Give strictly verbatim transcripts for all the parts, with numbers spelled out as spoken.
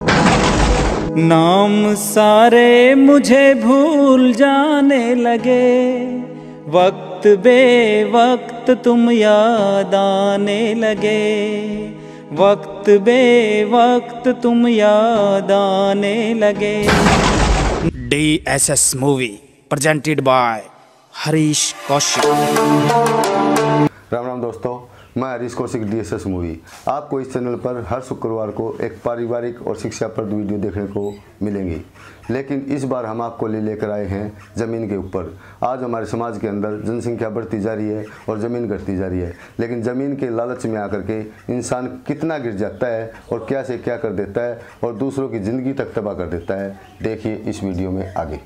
नाम सारे मुझे भूल जाने लगे, वक्त बे वक्त तुम याद आने लगे, वक्त बे वक्त तुम याद आने लगे। D S S movie presented by Harish Kaushik. Ram Ram दोस्तों, मैं Harish Kaushik D S S movie. आपको इस चैनल पर हर शुक्रवार को एक पारिवारिक और शिक्षाप्रद वीडियो देखने को मिलेंगी, लेकिन इस बार हम आपको ले लेकर आए हैं ज़मीन के ऊपर। आज हमारे समाज के अंदर जनसंख्या बढ़ती जा रही है और ज़मीन घटती जा रही है, लेकिन ज़मीन के लालच में आकर के इंसान कितना गिर जाता है और क्या से क्या कर देता है और दूसरों की ज़िंदगी तक तबाह कर देता है। देखिए इस वीडियो में आगे।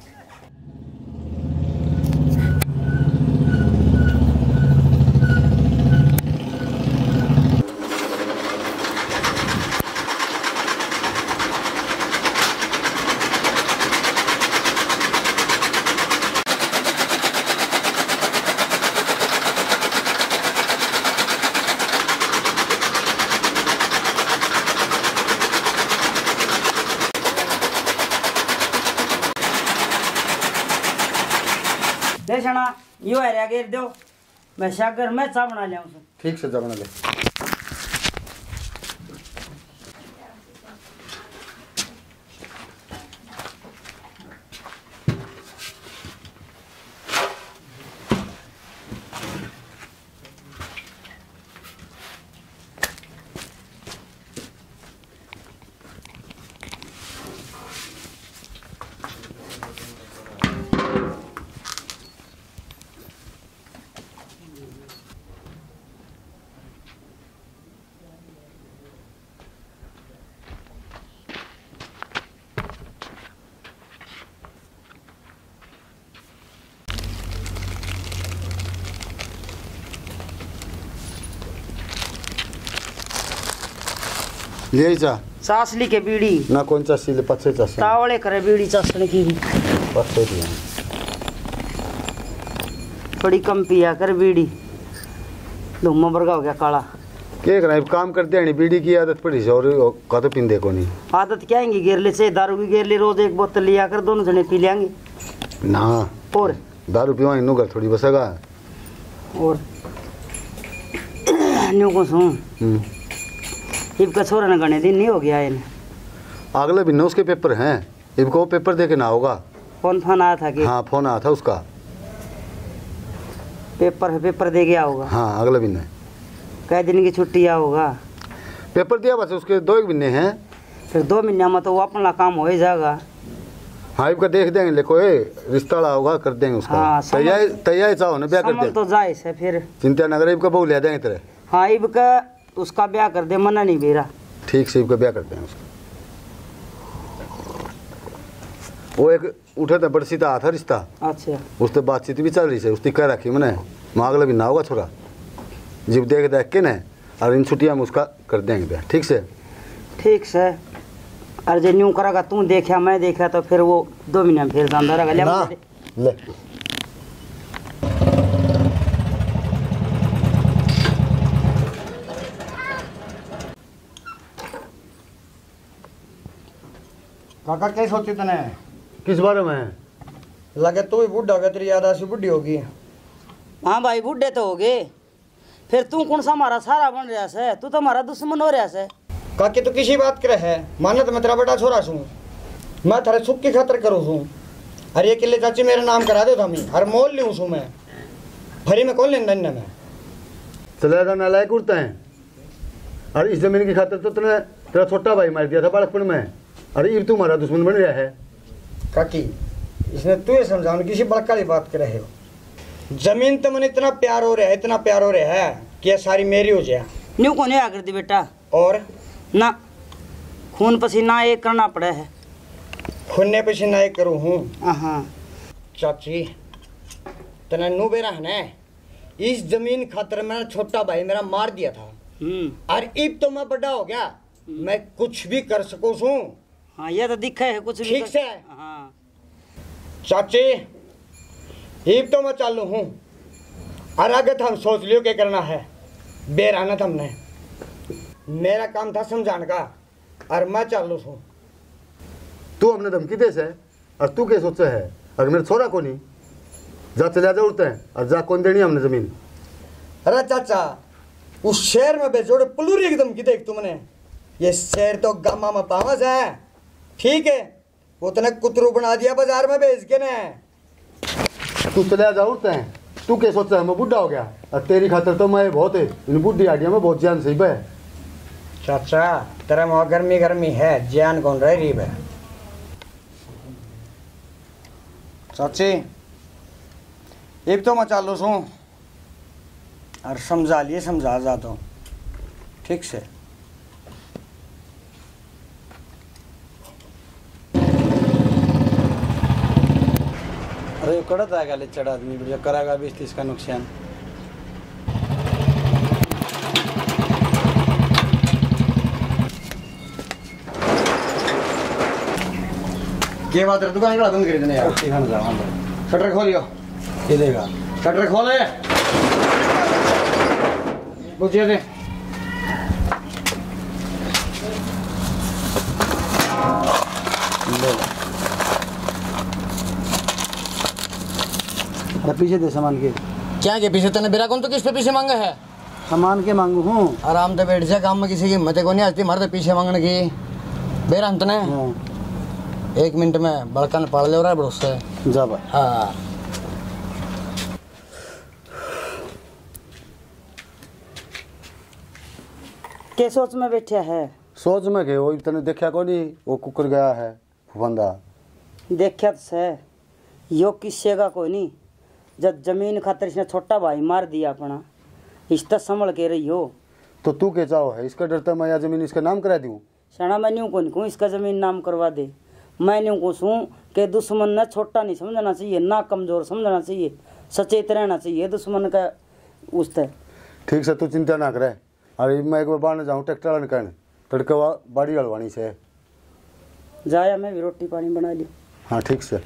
देशना यो है गेर दो, मैं सागर में चा बना लिया। ठीक से जा बना ले। ले जा सासली के बीड़ी ना कौन सा सीले पछे चा तावले करे बीड़ी चासने की पछे दिया थोड़ी कम पिया कर बीड़ी। धुम्मा बरगा हो गया काला। के करा काम करते हैं, बीड़ी की आदत पड़ी से और का तो पींदे को नहीं। आदत क्या आएंगी गेरले से, दारू की गेरले रोज एक बोतल लिया कर दोनों जने पी लेंगे ना। और दारू पीवा इन्हों घर थोड़ी बसेगा और न्यू को सुन इबका छोरा ना गणे दिन नहीं हो गया है। अगले भी उसके पेपर हैं, इबको पेपर दे के ना होगा। फोन फोन आया था कि हाँ फोन आया था उसका, पेपर है पेपर दे गया होगा। हाँ अगले महीने कै दिन की छुट्टी आ होगा। पेपर दिया बस उसके दो एक महीने हैं, फिर दो महीने में तो वो अपना काम हो ही जाएगा। हाँ इबका देख देंगे, लेको रिश्ता होगा कर देंगे उसका। हाँ, तैयारी तैयारी चाहो ना ब्याह कर दे तो जाए से फिर चिंता न करे, इबका बहू ले देंगे तेरे। हाँ इबका उसका ब्याह कर दे, मना नहीं बेरा। ठीक से इबका ब्याह करते हैं उसका। वो एक उठे थे बड़सी था था रिश्ता। अच्छा उससे बातचीत भी चल रही है, उसकी कह रखी मैंने मांगला भी ना होगा छोरा जब देख देख के न, और इन छुट्टियाँ में उसका कर देंगे ब्याह। ठीक से ठीक से। अरे जो न्यू करेगा तू देखा मैं देखा तो फिर वो दो महीने में फिर जान रहेगा। ले काका क्या सोची तने? किस बारे में लगे तू ही बुढ़ा हो गया, तेरी याद ऐसी बुढ़ी होगी। हाँ भाई बुढ़े तो हो गए, फिर तू कौन सा हमारा सारा बन रहा है, तू तो हमारा दुश्मन हो रहा है। काकी तू किसी बात करे है, माना तो मैं तेरा बड़ा छोरा छू, मैं थारे सुख की खातर करूँ छू। अरे ये किले चाची मेरा नाम करा दो थमी, हर मोल लूँ छू मैं, फरी में कौन लेन देना मैं चले जाना लायक उड़ता है। अरे इस जमीन की खातर तो तेरा तेरा छोटा भाई मार दिया था बालकपन में। अरे ये तुम्हारा दुश्मन बन रहा है। काकी इसने तू ये समझाओ, किसी बड़का की बात कर रहे हो। जमीन तो मैंने इतना प्यार हो रहा है, इतना प्यार हो रहा है कि ये सारी मेरी हो जाए। न्यू को नहीं आकर दी बेटा, और ना खून पसीना एक करना पड़ा है। खून पसीना एक करूँ हूँ। हाँ चाची तना नू बेरा है ना, इस जमीन खातर मेरा छोटा भाई मेरा मार दिया था, और अब तो मैं बड़ा हो गया, मैं कुछ भी कर सकूँ हूँ। हाँ ये तो दिखा है कुछ ठीक से। हाँ चाची अब तो मैं चालू हूँ, और आगे तो हम सोच लियो क्या करना है। बेर आना था हमने, मेरा काम था समझाने का, और मैं चालू हूँ। तू हमने धमकी दे से और तू क्या सोचा है? अगर मेरे छोरा को नहीं जा चला जा उड़ते हैं और जा कौन देनी हमने जमीन। अरे चाचा उस शहर में बेचोड़े पुलूरी एकदम की देख तुमने, ये शहर तो गामा में पावस है, ठीक है वो तने कुतरू बना दिया बाजार में बेच के ने। तू चला जा उड़ते हैं, तू क्या सोचा है मैं बुढ़ा हो गया और तेरी खातर तो मैं बहुत है इन बुढ़ी आइडिया में बहुत जान सही है। चाचा तेरा वहाँ गर्मी गर्मी है, जान कौन रह रही है। चाची एक तो मैं चालू सू और समझा लिए समझा जाता हूँ ठीक से। अरे कड़त आएगा ले चढ़ा आदमी बढ़िया कराएगा बीस तीस का नुकसान। ये बात है दुकान का बंद कर देने यार। शटर खोलियो। ये देगा शटर खोले पूछिए दे। अरे पीछे दे सामान के। क्या के पीछे तने बेरा कौन तो किस पे पीछे मांगा है? सामान के मांगू हूँ। आराम से बैठ जा, काम में किसी की हिम्मत को नहीं आती मारते पीछे मांगने की। बेरा हम तने एक मिनट में बड़कन पड़ ले रहा है भरोसे। जा भाई। हाँ के सोच में बैठा है? सोच में के वो तने देखा को नहीं वो कुकर गया है बंदा। देखा तो से यो किस्से का कोई नहीं, जब जमीन खातर इसने छोटा भाई मार दिया अपना, इस तक संभल के रही हो। तो तू क्या चाहो है? इसका डरता मैं या जमीन इसका नाम करा दूँ? सना मैं न्यू कौन कहूँ इसका जमीन नाम करवा दे। मैं न्यू कहूँ कि दुश्मन ने छोटा नहीं समझना चाहिए, ना कमजोर समझना चाहिए, सचेत रहना चाहिए दुश्मन का उस तक। ठीक से तू चिंता ना करे। अरे मैं एक बार बाहर जाऊँ ट्रैक्टर वाले कहने तड़के बाड़ी हलवानी से जाया मैं भी रोटी पानी बना ली। हाँ ठीक से।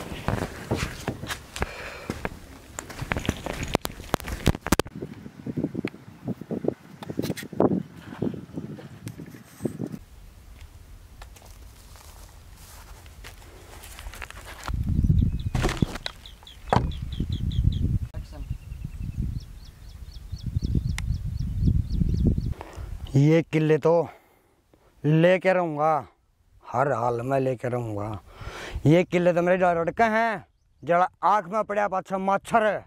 ये किले तो लेके रहूँगा, हर हाल में लेके रहूँगा। ये किले तो मेरे जो लड़के हैं जरा आँख में पड़ा पाछा मच्छर है।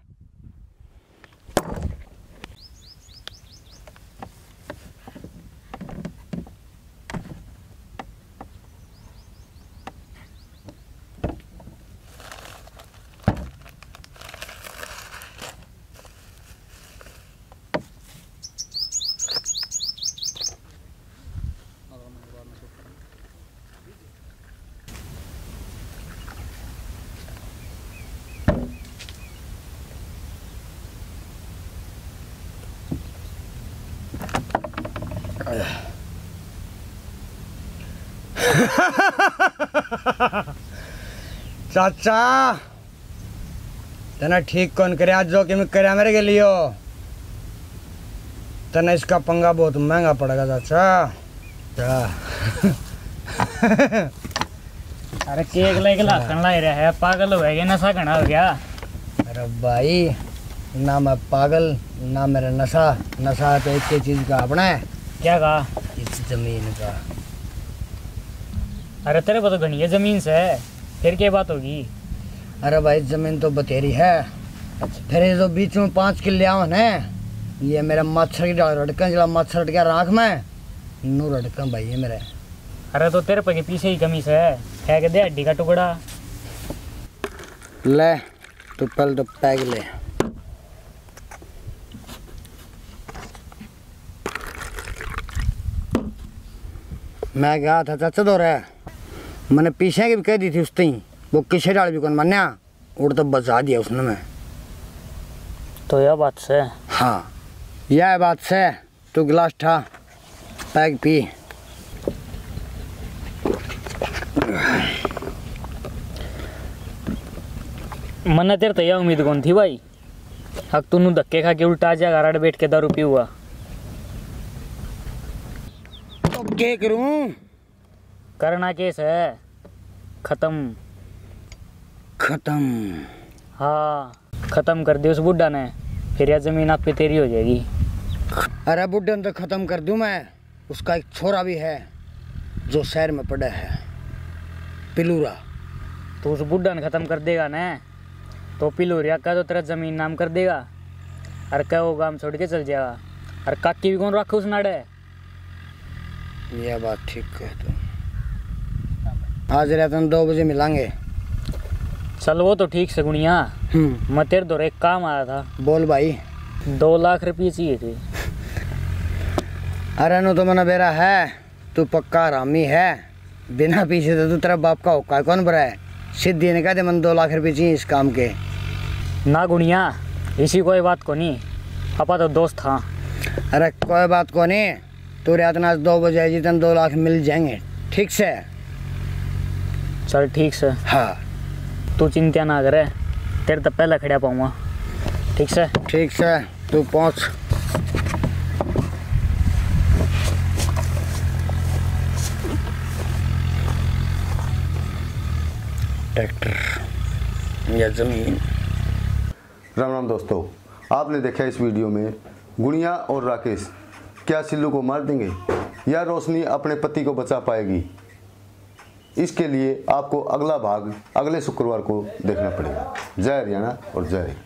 चाचा तना ठीक कौन करे आज जो कि मैं करे मेरे के लिए तना इसका पंगा बहुत महंगा पड़ेगा चाचा। अरे केक लेके लाखन ला रहा है, पागल हो गया, नशा घना हो गया। अरे भाई ना मैं पागल ना मेरा नशा, नशा तो एक ही चीज का अपना है। क्या कहा? इस जमीन का। अरे तेरे को तो घनी है जमीन से, फिर क्या बात होगी? अरे भाई जमीन तो बतेरी है, फिर ये जो बीच में पाँच किले आवन है, ये मेरा मच्छर की डाल रटका जला मच्छर रट गया राख में नू रटका भाई ये मेरे। अरे तो तेरे पे पीछे ही कमी से है, फेंक दे हड्डी का टुकड़ा। ले तो पहले तो पैग ले। मैं गया था चाचा दो रहा, मैंने पीछे की भी कह दी थी उसने, वो किसे डाल भी कौन मान्या उड़ तो बचा दिया उसने मैं। तो यह बात से? हाँ यह बात से। तू गिलास ठा पैग पी। मन्ना तेरे तो यह उम्मीद कौन थी भाई, हक तू धक्के खा के उल्टा जा गाराड़ बैठ के दारू पी हुआ। तो क्या करूं? करना केस है, खत्म। खत्म? हाँ, खत्म कर दे उस बुड्ढा ने, फिर यह जमीन आप पे तेरी हो जाएगी। अरे बुड्ढे ने तो खत्म कर दूं मैं। उसका एक छोरा भी है जो शहर में पड़ा है, पिलूरा। तो उस बुड्ढा ने खत्म कर देगा ना, तो पिलूरिया का तो तेरा जमीन नाम कर देगा, और क्या वो गांव छोड़ के चल जाएगा। और काकी भी कौन रखा उस नाड़े? यह बात ठीक है। तो आज रात दो बजे मिलांगे। चल वो तो ठीक से गुनिया। हम्म, मैं तेरे दौर एक काम आया था। बोल भाई। दो लाख रुपये चाहिए थे। अरे नो तो मना बेरा है, तू पक्का हरामी है। बिना पीछे तो तू तेरा बाप का होका कौन बरा है? सिद्धि ने कहा दे मन दो लाख रुपये चाहिए इस काम के। ना गुनिया, इसी कोई बात को नहीं, अपा तो दोस्त था। अरे कोई बात को नहीं, तू रात आज दो बजे जितने दो लाख मिल जाएंगे, ठीक से? चल ठीक से। हाँ, तू चिंता ना करे, तेरे तो पहले खड़ा पाऊंगा। ठीक से? ठीक से, तू पहुँच। ट्रैक्टर या जमीन। राम राम दोस्तों, आपने देखा इस वीडियो में गुड़िया और राकेश क्या सिल्लू को मार देंगे या रोशनी अपने पति को बचा पाएगी। इसके लिए आपको अगला भाग अगले शुक्रवार को देखना पड़ेगा। जय हरियाणा और जय